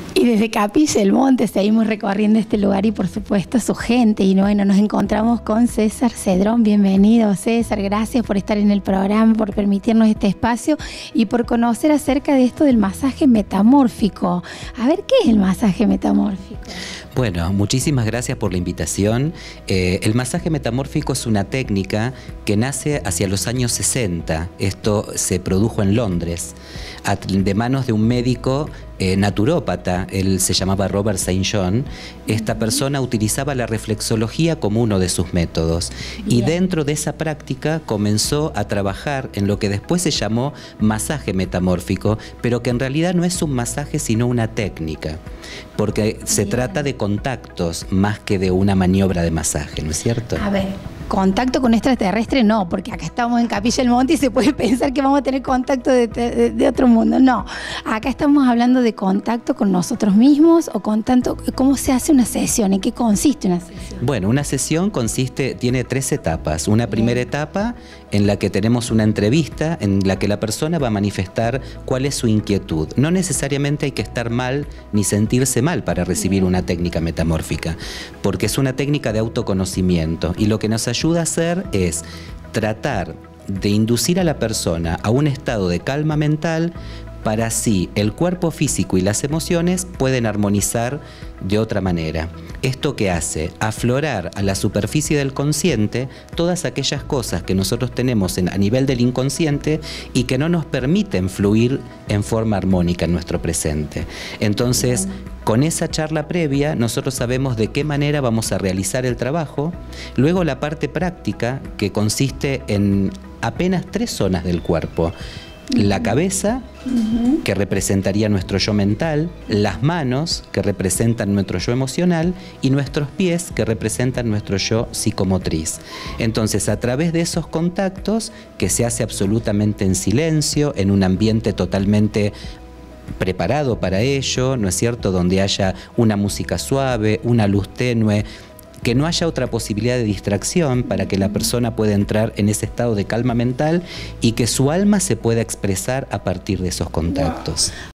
Y desde Capilla del Monte seguimos recorriendo este lugar y por supuesto su gente. Y bueno, nos encontramos con César Cedrón. Bienvenido, César. Gracias por estar en el programa, por permitirnos este espacio y por conocer acerca de esto del masaje metamórfico. A ver, ¿qué es el masaje metamórfico? Bueno, muchísimas gracias por la invitación. El masaje metamórfico es una técnica que nace hacia los años 60. Esto se produjo en Londres, de manos de un médico naturópata. Él se llamaba Robert St. John. Esta persona utilizaba la reflexología como uno de sus métodos. Y dentro de esa práctica comenzó a trabajar en lo que después se llamó masaje metamórfico, pero que en realidad no es un masaje sino una técnica, porque se trata de contactos más que de una maniobra de masaje, ¿no es cierto? A ver, contacto con extraterrestre no, porque acá estamos en Capilla del Monte y se puede pensar que vamos a tener contacto de otro mundo. No, acá estamos hablando de contacto con nosotros mismos o contacto. ¿Cómo se hace una sesión? ¿En qué consiste una sesión? Bueno, una sesión tiene 3 etapas. Una primera etapa en la que tenemos una entrevista en la que la persona va a manifestar cuál es su inquietud. No necesariamente hay que estar mal ni sentirse mal para recibir una técnica metamórfica, porque es una técnica de autoconocimiento y lo que nos ayuda a hacer es tratar de inducir a la persona a un estado de calma mental para así el cuerpo físico y las emociones pueden armonizar de otra manera. ¿Esto qué hace? Aflorar a la superficie del consciente todas aquellas cosas que nosotros tenemos a nivel del inconsciente y que no nos permiten fluir en forma armónica en nuestro presente. Entonces, con esa charla previa, nosotros sabemos de qué manera vamos a realizar el trabajo. Luego la parte práctica, que consiste en apenas 3 zonas del cuerpo. La cabeza, que representaría nuestro yo mental, las manos, que representan nuestro yo emocional, y nuestros pies, que representan nuestro yo psicomotriz. Entonces, a través de esos contactos, que se hace absolutamente en silencio, en un ambiente totalmente preparado para ello, ¿no es cierto?, donde haya una música suave, una luz tenue, que no haya otra posibilidad de distracción para que la persona pueda entrar en ese estado de calma mental y que su alma se pueda expresar a partir de esos contactos.